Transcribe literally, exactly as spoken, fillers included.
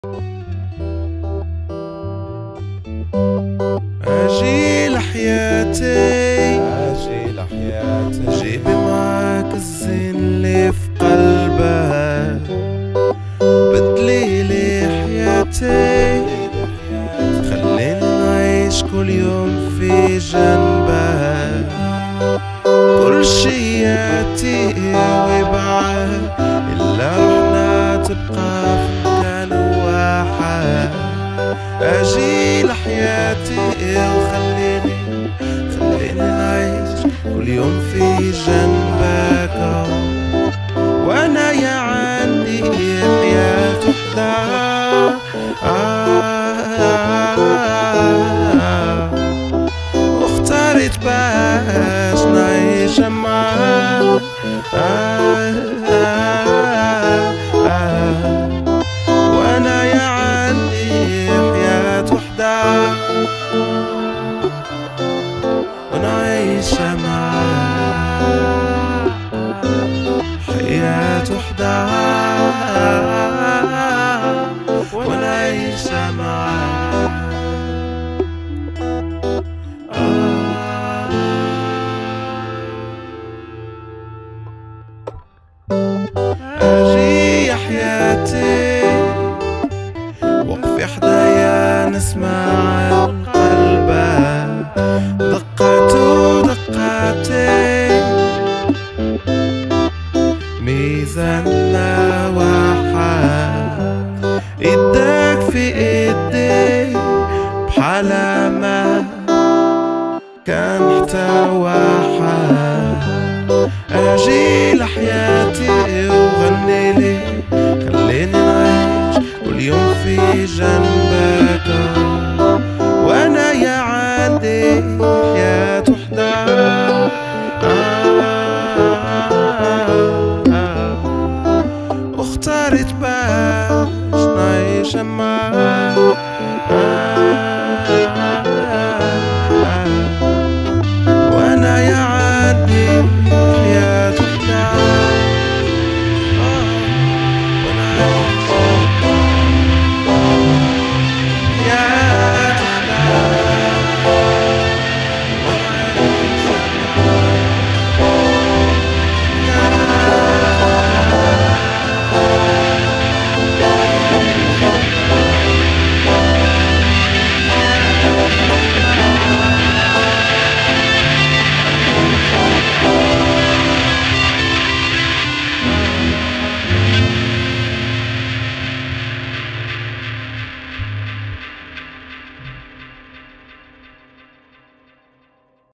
اجي لحياتي اجي لحياتي جيبي معاك الزين اللي في قلبها، بدلي لي حياتي خليني نعيش كل يوم في جنبها. كل شي ياتي ويبعد إلا روحنا تبقى في مكان واحد. أجي لحياتي وخليني خليني نعيش كل يوم في جنبك، وأنا يا عندي حياة وحدة. واختارت باش نعيش معاك، وأنا يا عندي حياة وحدة ونعيش معاك حياة وحدة ونعيش معاك. أجي يا حياتي وقفي حدايا نسمع قلبك، دقاته دقاتي ميزاننا واحد، ايدك في ايدي بحال ما كان حتى واحد. اجي لحياتي وغني لي خليني نعيش كل يوم في جنبك، وانا يا عندي حياة وحدة. واختارت باش نعيش معاك